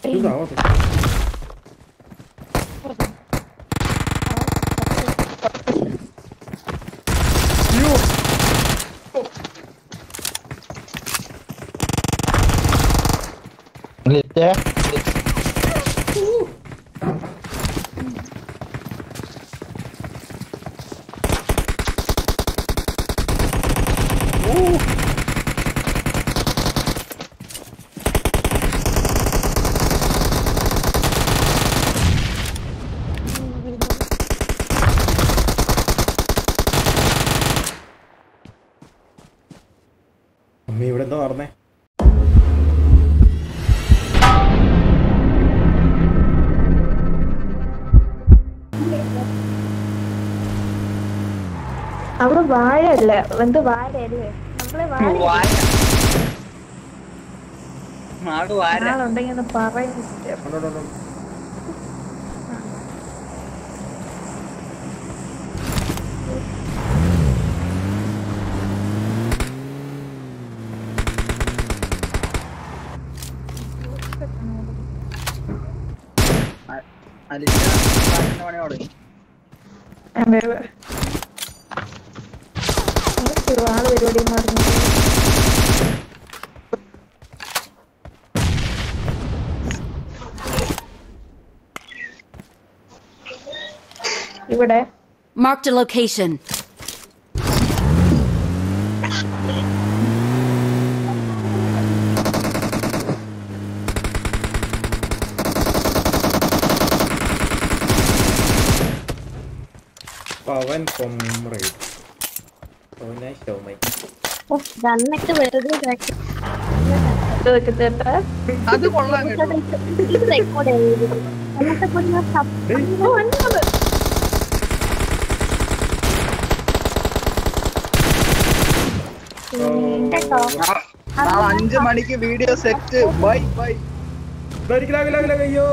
അമ്മ ഇവിടെ എന്താ പറഞ്ഞേ? അവിടെ വാഴല്ല, എന്ത് വാഴയല്ലേ? നമ്മളെ വാഴുണ്ടെങ്കിൽ ഒന്ന് പറയും. ആള് പരിപാടി പറഞ്ഞു ഇവിടെ. Marked a location. Pavan comrade. Oh, nice show, mate. Oh, ഗണ്ണൊക്കെ വെറുതെ അത് കൊള്ളാൻ ഇത് റെക്കോർഡ് ചെയ്തു. എന്നിട്ട് പിന്നെ കേട്ടോ 5 മണിക്ക് വീഡിയോ സെറ്റ്. Bye bye. അയ്യോ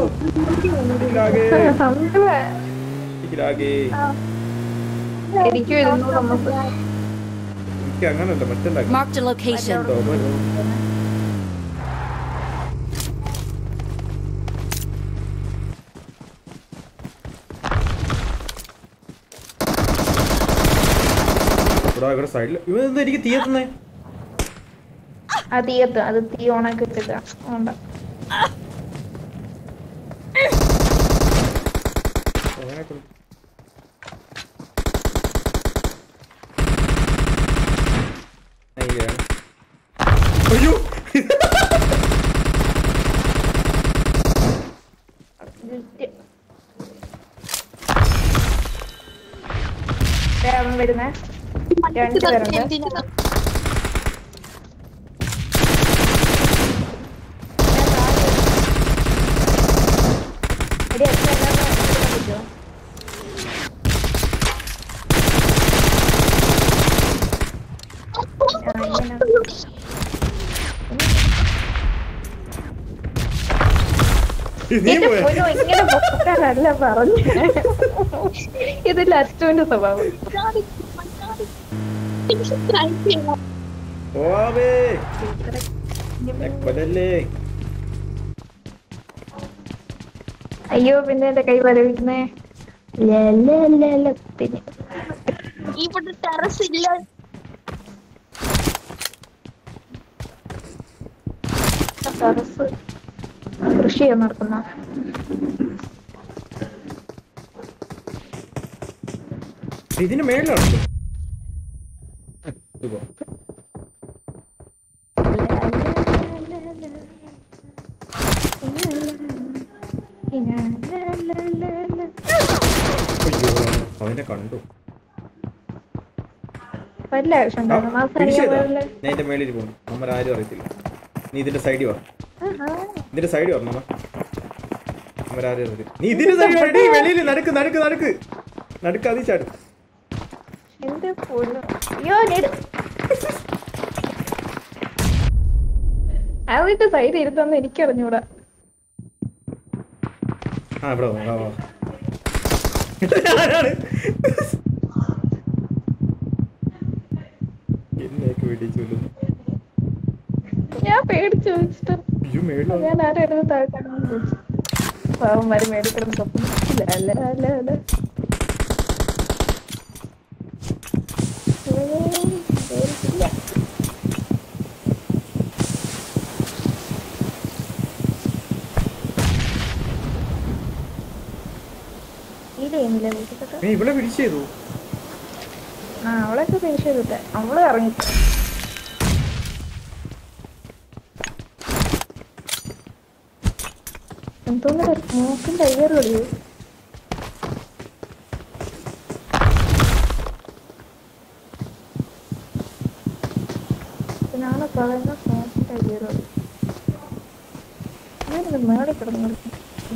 എനിക്ക് അങ്ങനല്ല മറ്റല്ല. Marked a location. സൈഡിൽ ഇവ എനിക്ക് തീയത്തുന്നേ. ആ തീയത്ത് അത് തീ ഓണാക്കി ഇട്ടില്ല. അയ്യോ വരുന്നേ 2 പേരുണ്ട്. ഇങ്ങനെ പൊക്കാനല്ല പറഞ്ഞു. ഇതിൽ അച്ചുവിന്റെ സ്വഭാവം. അയ്യോ പിന്നെ എന്റെ കൈ വരവിക്കുന്നേ. ഇവിടെ ടെറസ് ഇല്ല. ടെറസ് കൃഷി ചെയ്യാൻ നടക്കുന്ന ഇതിന് മേളിലാണ്. അവനെ കണ്ടു. വല്ല ആവശ്യം ഞാൻ എന്റെ മേളിൽ പോകുന്നു. നമ്മൾ ആരും അറിയത്തില്ല. നീ ഇതിന്റെ സൈഡിൽ വാ. ഇതിന്റെ സൈഡിൽ വരണം. അവരാരും അറിയത്തില്ല. നീ ഇതിന്റെ സൈഡിൽ വെളിയിൽ നടക്ക് നടക്ക് നടക്ക് നടക്ക്. അതി ചാടും. അതിന്റെ സൈഡ് ഇരുത്താന്ന് എനിക്കറിഞ്ഞൂടാ. ആ ഇവിടെ എന്നേക്ക് വേണ്ടി ചൊല്ലുന്നു. ഞാൻ പേടിച്ചു വെച്ചിട്ട് അയ്യോ മേളിലോ ഞാൻ ആരും എടുത്ത് താഴെ കിടന്നു പാവന്മാര് മേടിൽ കിടന്ന് സ്വപ്നം അല്ല അല്ല അല്ല ഇല്ല ഫീൽ ചെയ്യുന്നില്ല വീട്ടിൽ ഇവിടെ പിടിച്ച് ചെയ്തു ആ അവളൊക്കെ ഫിനിഷ് ചെയ്തിട്ടെ അവള് ഇറങ്ങി എന്തോന്നൊരു സ്മോക്കിന്റെ അയ്യർ കളിയോ ഞാന് പറയുന്ന സ്മോക്കിന്റെ അയ്യർ കളി ഞാനിത് മേളിൽ കിടന്നു കളിക്കും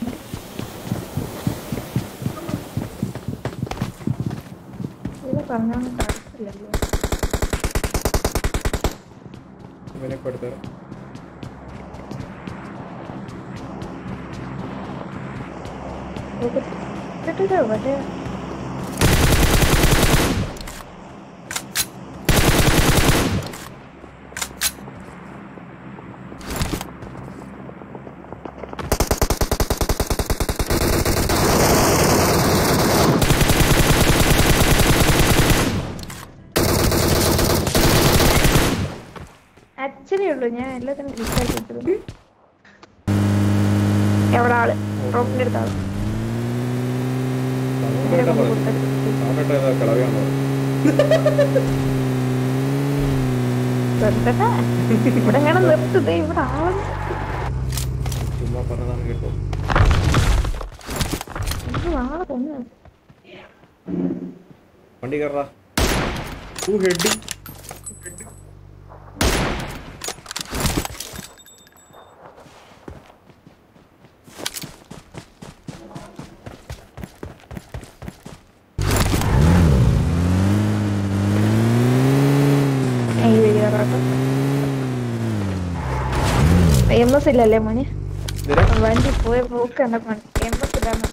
ഇത് പറഞ്ഞാൽ നടക്കില്ലല്ലോ ഇവനെ കൊടുത്ത കേട്ടിട്ടോ പക്ഷേ ആക്ച്വലി ഉള്ളു ഞാൻ എല്ലാത്തിനും ഡിസ്ലൈക്ക് ഇട്ടത് എവിടെ ആള് റോപ്പിന്റെ അടുത്ത ആള് ഇവിടെ എങ്ങനെ നിർത്തത് ഇവിടെ ആള് ചുമ്മാ പറഞ്ഞതാണ് കേട്ടോ ആളെ തന്നെ വണ്ടി കയറാ ഹെഡ് എംഎസ് ഇല്ലല്ലേ മോനെ വണ്ടി പോയ പോക്ക് കണ്ടപ്പോ എംഎസ് ഇല്ലാന്ന്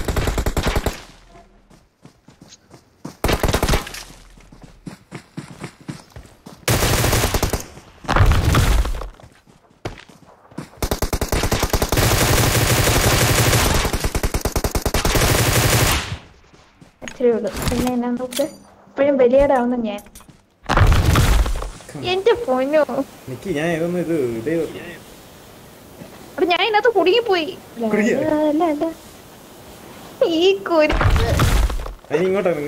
അത്രേ ഉള്ളു പിന്നെ എന്നാ നോക്ക് ഇപ്പോഴും ബലിയാടാവുന്ന ഞാൻ എന്റെ പൊന്നോ ഞാൻ ഏതൊന്നും ഇത് ഇതേ അപ്പൊ ഞാൻ ഇതിനകത്ത് കുടുങ്ങിപ്പോയി അല്ല അല്ല ഈ ഇങ്ങോട്ടോ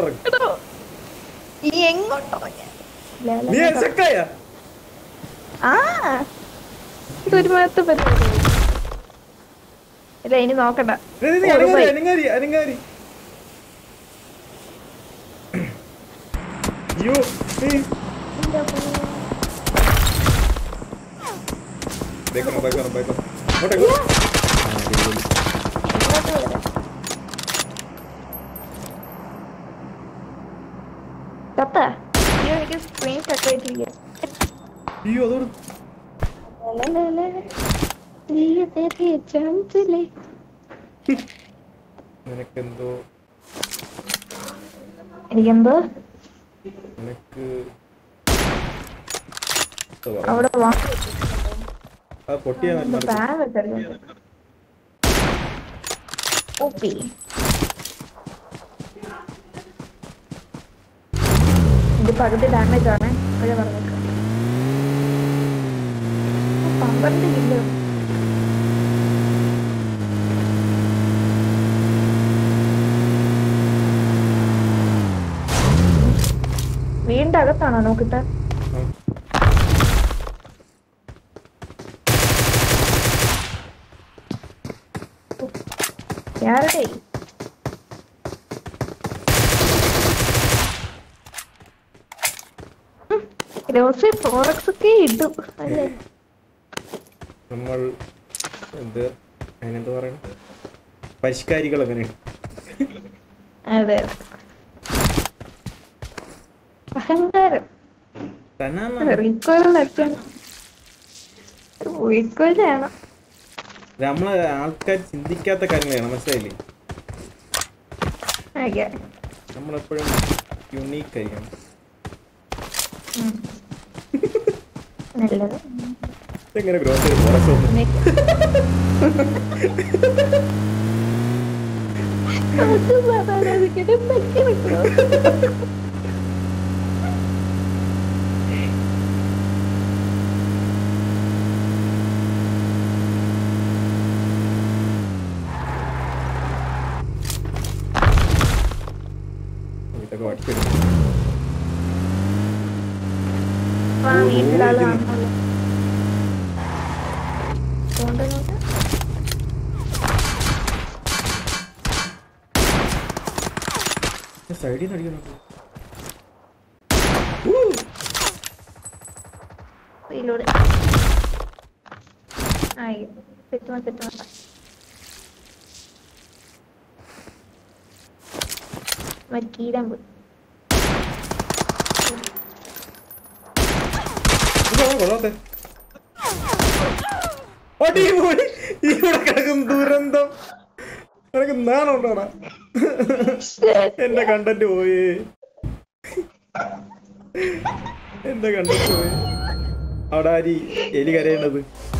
ഈ എങ്ങോട്ടോ ആ ഇതൊരു മാസത്തെ പരിപാടി ഇല്ല ഇനി നോക്കണ്ട കത്ത എനിക്ക് സ്ക്രീൻ കട്ടായിട്ടില്ല നിനക്കെന്തോ എനിക്കെന്തോ നിനക്ക് അവിടെ പൊട്ടിയാ ഓപ്പി ഇത് പകുതി ഡാമേജ് ആണ് അപ്പോഴേ പറഞ്ഞേക്കാം 12 കിലോ വീടിന്റെ അകത്താണോ നോക്കിട്ട് யாரடே രോസി ഫോറക്സ് ഒക്കെ ഇടും അല്ലേ നമ്മൾ എന്ത് അതിനെന്താ പറയണ പരിഷ്കാരികൾ അങ്ങനെയാണ് അതെ അഹങ്കാരം റീക്വലാണ് നമ്മള് ആൾക്കാർ ചിന്തിക്കാത്ത കാര്യങ്ങളാണ് മനസ്സിലായില്ലേ നമ്മളെപ്പോഴും യുണീക്ക് ആയിരിക്കണം എങ്ങനെ ഗ്രോത്ത് ചെയ്ത് ഫോറസ്റ്റ് ഒന്നും ഇതൊക്കെ വട്ടിയെടുക്കും. വീട്ടിലാള് സൈഡിൽ നിന്ന് അടിക്കണം. ഇതിലൂടെ ആയി തെറ്റുന്ന മറ്റീടാൻ പോയി. കൊള്ളാത്തെ അടിപൊളി. ഇവിടെ കിടക്കും ദുരന്തം. നിനക്ക് നാണുണ്ടോടാ? എന്റെ കണ്ടന്റ് പോയേ, എന്റെ കണ്ടന്റ് പോയി. അവിടെ ആരി എലി കരയേണ്ടത്.